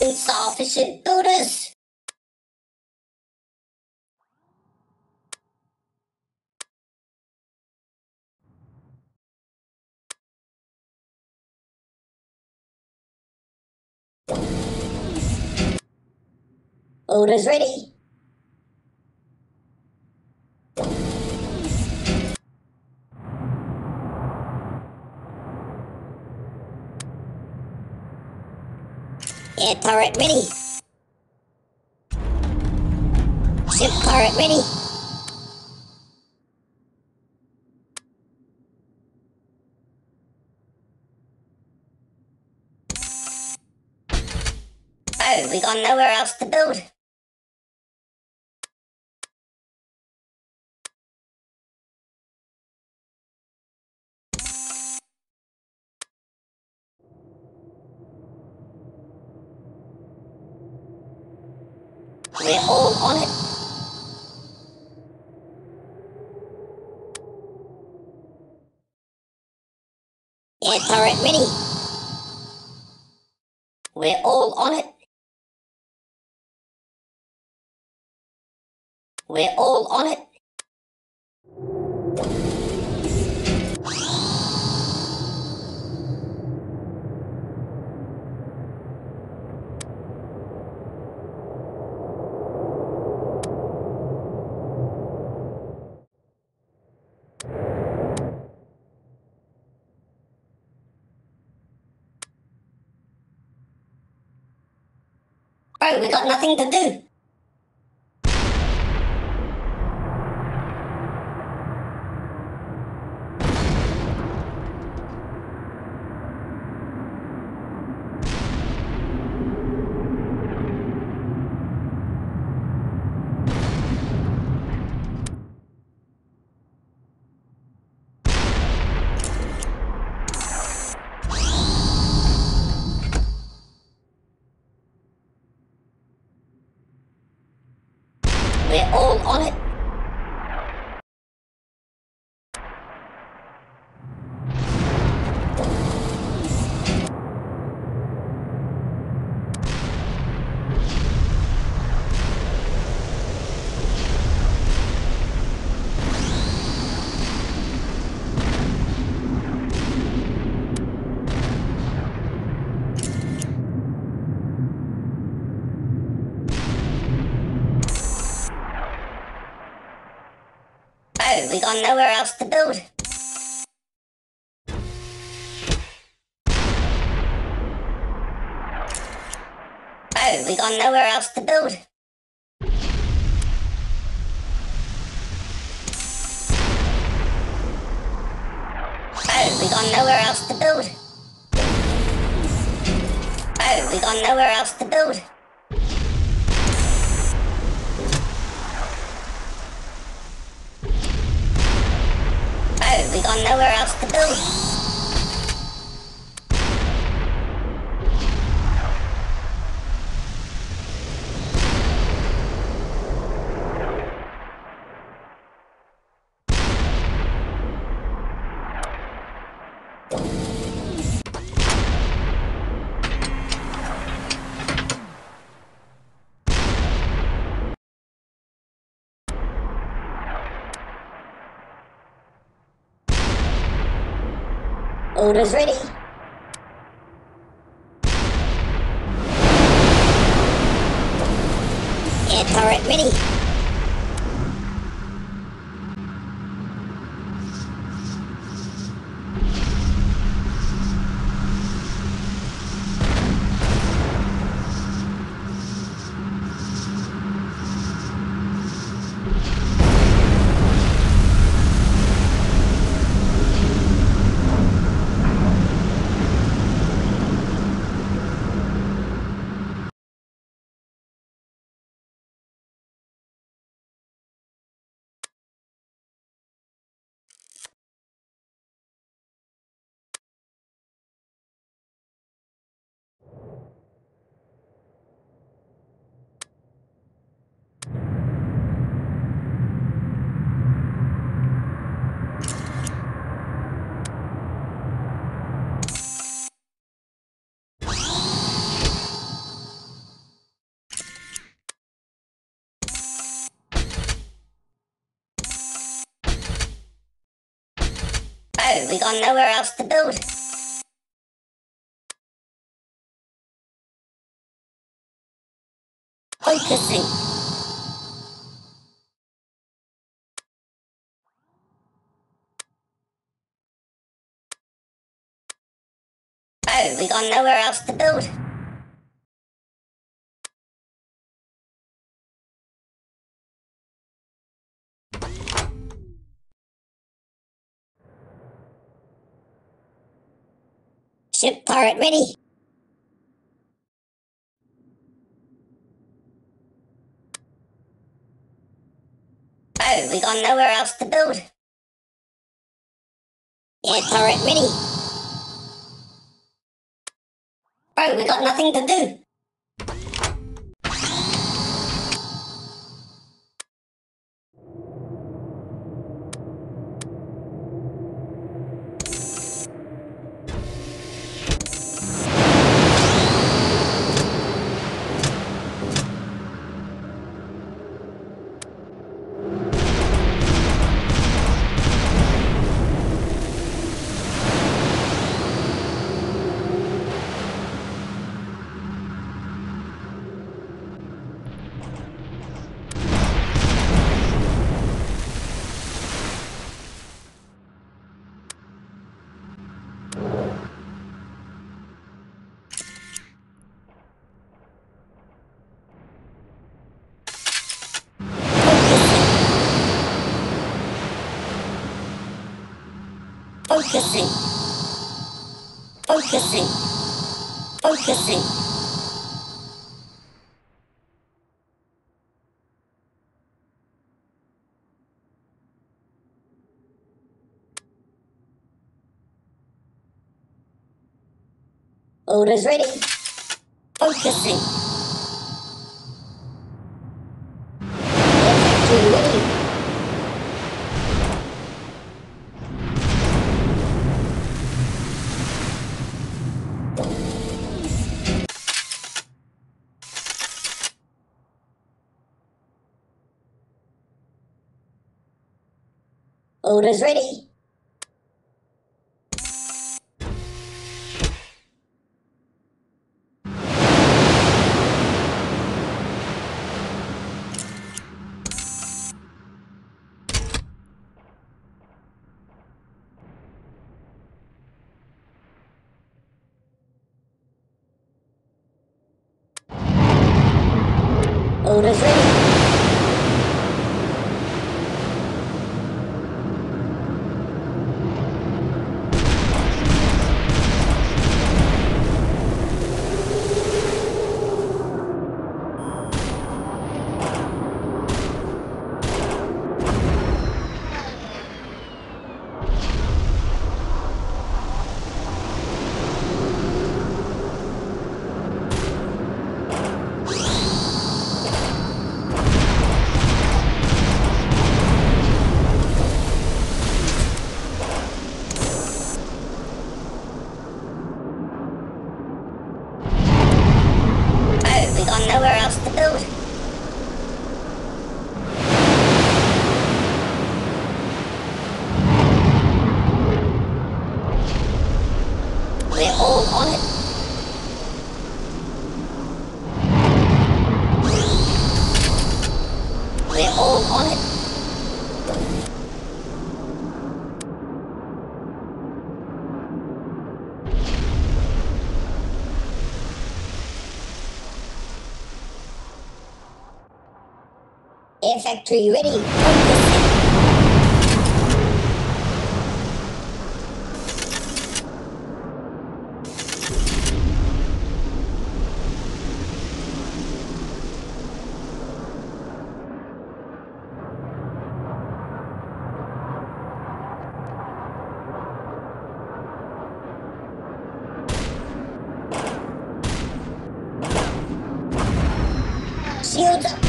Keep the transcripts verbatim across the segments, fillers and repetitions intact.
It's our ship builders. Builders ready. Air turret ready. Ship turret ready. Oh, we got nowhere else to build. We're all on it. Air turret ready. We're all on it. We're all on it. Bro, we got nothing to do. We're all on it. Oh, we got nowhere else to build. Oh, we got nowhere else to build. Oh, we got nowhere else to build. Oh, we got nowhere else to build. Oh, we got nowhere else to build. Orders ready. Air turret ready. we got nowhere else to build. Focusing. Oh, we got nowhere else to build. Ship turret ready. Oh, we got nowhere else to build. Yeah, turret ready. Bro, we got nothing to do. Focusing. Focusing. Focusing. Orders ready. Focusing. Infantry ready. Orders ready. Orders ready. We got nowhere else to build. We're all on it. We're all on it. Air factory ready. Focusing. Shields up.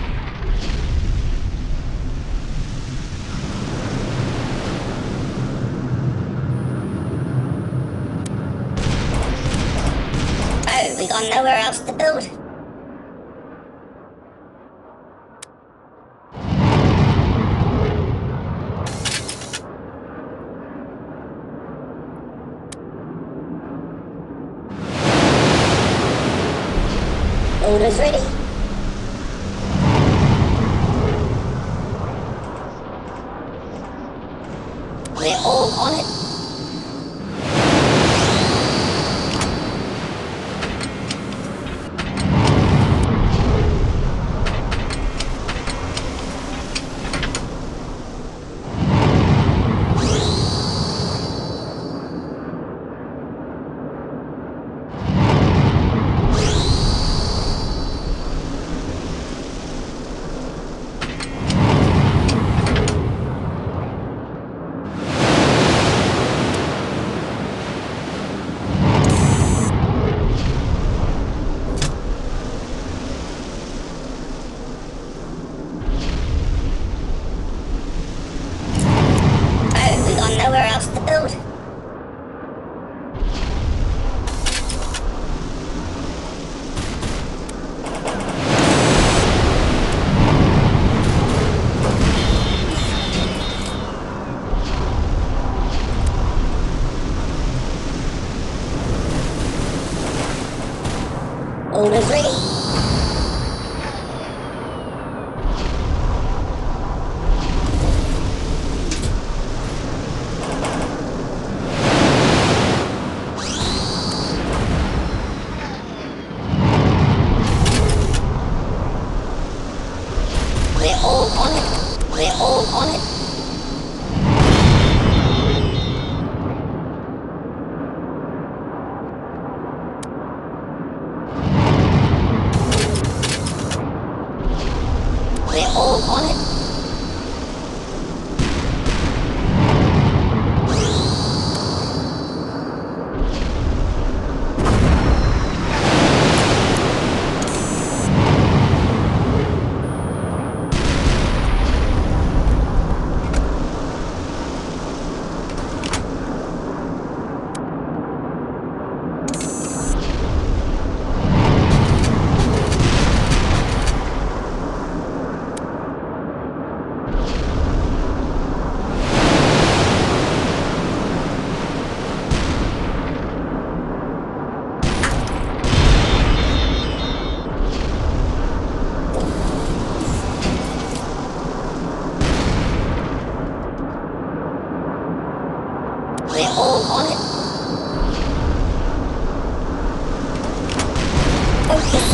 Oh, we got nowhere else to build. Orders ready. We're all on it. Nowhere else to build. Orders ready. We're all on it. We're all on it. We're all on it. We're all on it. Okay.